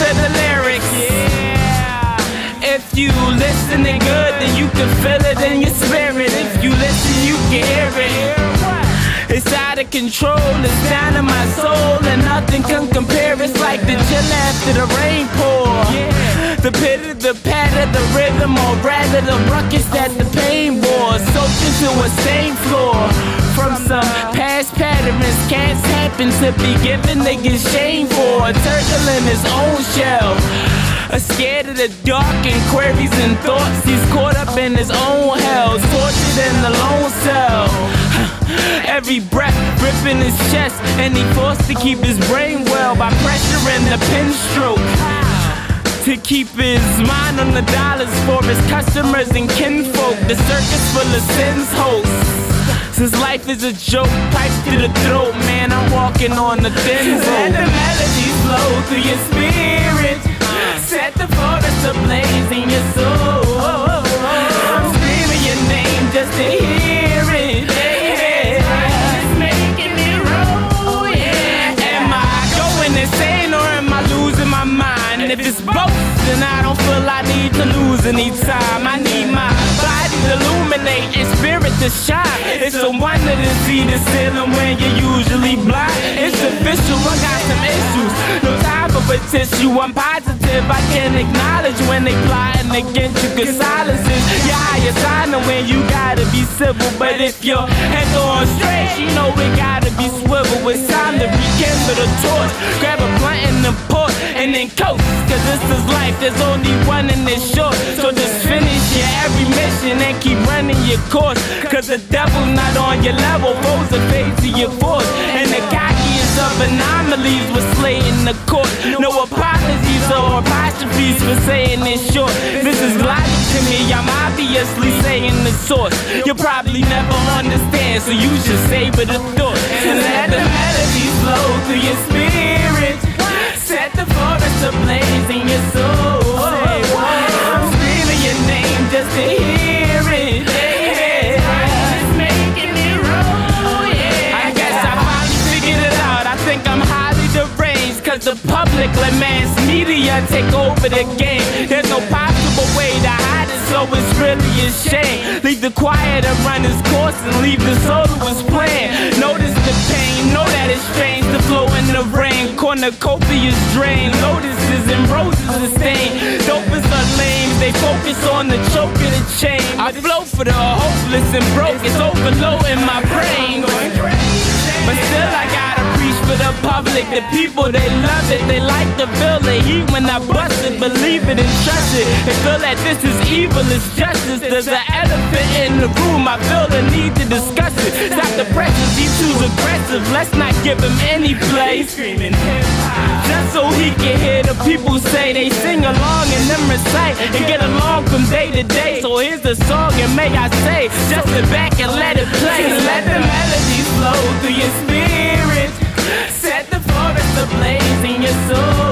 to the lyrics. Yeah. If you listening good, then you can feel it in your spirit. If you listen, you can hear it. It's out of control, it's down in my soul, and nothing can compare. It's like the chill after the rain pour. The pitter, the patter, the rhythm, or rather the ruckus that the pain bore, soaked into a stained floor. From some past patterns, can't happen to be given niggas shame for. A turtle in his own shell, scared of the dark and queries and thoughts. He's caught up in his own hell, tortured in the lone cell. Every breath ripping his chest, and he forced to keep his brain well by pressuring the pen stroke. To keep his mind on the dollars for his customers and kinfolk. The circus full of sins hosts. Since life is a joke, pipe to the throat, man, I'm walking on the thin rope. Let the melodies flow through your spirit, set the forest ablaze in your soul. I'm screaming your name just to hear it. It's making me roll, yeah. Am I going insane or am I losing my mind? And if it's both, then I don't feel I need to lose any time. I need my body to illuminate and spirit to shine. It's a wonder to see the ceiling when you're usually blind. It's official, I got some issues. No time for a tissue, I'm positive I can acknowledge when they plotting against you, cause silence is your highest honor when you gotta be civil. But if your head's on straight, you know it gotta be swivel. It's time to rekindle the torch, grab a blunt and a port, and then coast. Cause this is life, there's only one in this short. So just finish your every mission and keep running your course. Cause the devil's not on your level, foes are fade to your force. And the cockiest of anomalies was slain in the court. No apologies or apostrophes for saying it short. This is logic to me, I'm obviously saying the source. You'll probably never understand, so you should savor the thought. And let the melodies flow through your spirit, set the forest ablaze in your soul. I'm screaming your name just to hear it. It's making me roll, yeah. I guess I finally figured it out. I think I'm highly deranged, cause the public let mass media take over the game. There's no possible way to hide it, so it's really a shame. Leave the choir to run its course and leave the soloist playing. Notice the pain, know that it's strange to flow in the rain. Cornucopias drain, lotuses and roses are stained. Dopers are lame, they focus on the choke of the chain. I flow for the hopeless and broke, it's overloading my brain. But still I gotta preach for the public. The people, they love it, they like to feel the heat when I bust it. Believe it and trust it, they feel that this is evil, it's justice. There's an elephant in the room, I feel the need to discuss it. Stop the pressure, he's too aggressive, let's not give him any play. Screaming hip-hop, just so he can hear the people say. They sing along and then recite and get along from day to day. So here's the song and may I say, just sit back and let it play. Let the melodies flow through your spirit, set the forest ablaze in your soul.